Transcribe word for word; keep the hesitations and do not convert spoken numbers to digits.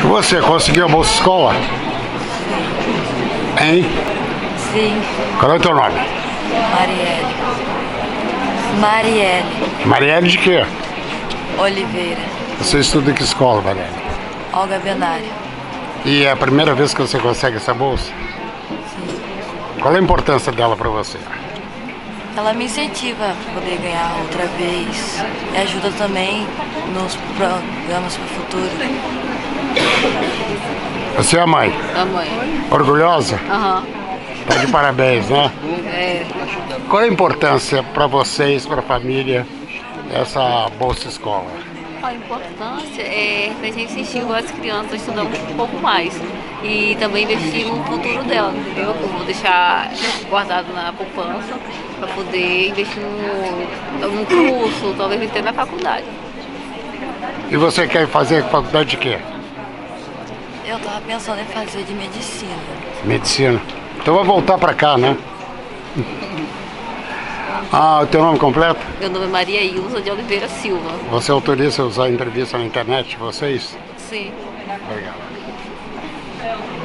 Você conseguiu a Bolsa Escola? Hein? Sim. Qual é o teu nome? Marielle. Marielle Marielle de quê? Oliveira. Você estuda em que escola, Marielle? Olga Benário. E é a primeira vez que você consegue essa bolsa? Sim. Qual é a importância dela para você? Ela me incentiva a poder ganhar outra vez. E ajuda também nos programas para o futuro. Você é a mãe? A mãe. Orgulhosa? Aham. Tá de parabéns, né? É. Qual é a importância para vocês, para a família, essa Bolsa Escola? A importância é a gente incentivar as crianças a estudar um pouco mais e também investir no futuro dela, entendeu? Eu vou deixar guardado na poupança para poder investir no, no curso, talvez até na faculdade. E você quer fazer faculdade de quê? Eu tava pensando em fazer de medicina. Medicina. Então vai voltar para cá, né? Ah, o teu nome completo? Meu nome é Maria Ilza de Oliveira Silva. Você autoriza usar a entrevista na internet de vocês? Sim. Obrigado.